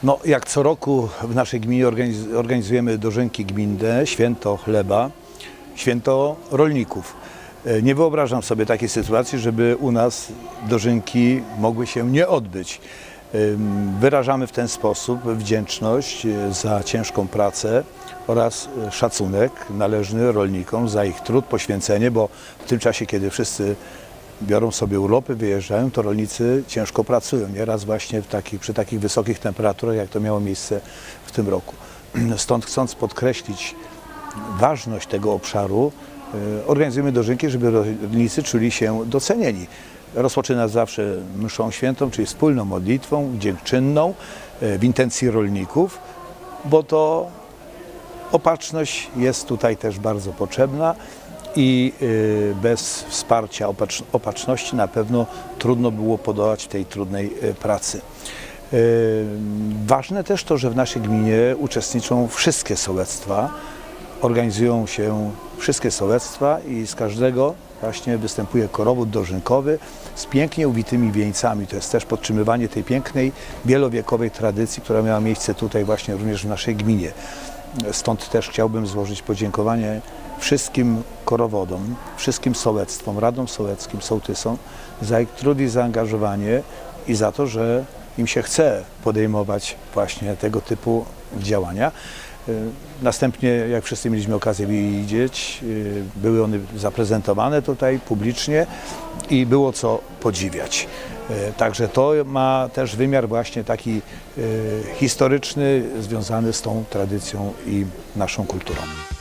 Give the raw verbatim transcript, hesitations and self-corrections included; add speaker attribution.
Speaker 1: No, jak co roku w naszej gminie organiz organizujemy dożynki gminne, święto chleba, święto rolników. Nie wyobrażam sobie takiej sytuacji, żeby u nas dożynki mogły się nie odbyć. Wyrażamy w ten sposób wdzięczność za ciężką pracę oraz szacunek należny rolnikom za ich trud, poświęcenie, bo w tym czasie, kiedy wszyscy biorą sobie urlopy, wyjeżdżają, to rolnicy ciężko pracują. Nieraz właśnie w takich, przy takich wysokich temperaturach, jak to miało miejsce w tym roku. Stąd, chcąc podkreślić ważność tego obszaru, organizujemy dożynki, żeby rolnicy czuli się docenieni. Rozpoczyna zawsze mszą świętą, czyli wspólną modlitwą dziękczynną w intencji rolników, bo to opatrzność jest tutaj też bardzo potrzebna i bez wsparcia opatrzności na pewno trudno było podołać tej trudnej pracy. Ważne też to, że w naszej gminie uczestniczą wszystkie sołectwa, organizują się wszystkie sołectwa i z każdego właśnie występuje korowód dożynkowy z pięknie uwitymi wieńcami. To jest też podtrzymywanie tej pięknej, wielowiekowej tradycji, która miała miejsce tutaj właśnie również w naszej gminie. Stąd też chciałbym złożyć podziękowanie wszystkim korowodom, wszystkim sołectwom, radom sołeckim, sołtysom za ich trud i zaangażowanie i za to, że im się chce podejmować właśnie tego typu działania. Następnie, jak wszyscy mieliśmy okazję widzieć, były one zaprezentowane tutaj publicznie i było co podziwiać. Także to ma też wymiar właśnie taki historyczny, związany z tą tradycją i naszą kulturą.